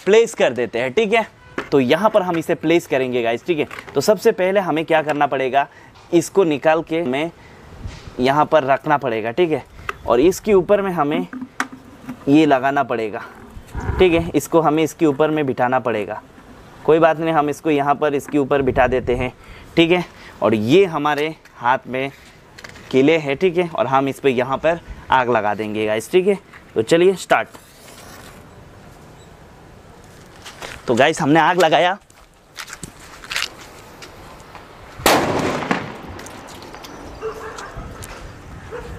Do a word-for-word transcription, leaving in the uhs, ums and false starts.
Place कर देते हैं, ठीक है। तो यहाँ पर हम इसे प्लेस करेंगे गाइस, ठीक है। तो सबसे पहले हमें क्या करना पड़ेगा, इसको निकाल के हमें यहाँ पर रखना पड़ेगा, ठीक है। और इसके ऊपर में हमें ये लगाना पड़ेगा, ठीक है। इसको हमें इसके ऊपर में बिठाना पड़ेगा, कोई बात नहीं, हम इसको यहाँ पर इसके ऊपर बिठा देते हैं, ठीक है। और ये हमारे हाथ में किले हैं, ठीक है। और हम इस पर यहाँ पर आग लगा देंगे गाइस, ठीक है। तो चलिए स्टार्ट। तो गाइस हमने आग लगाया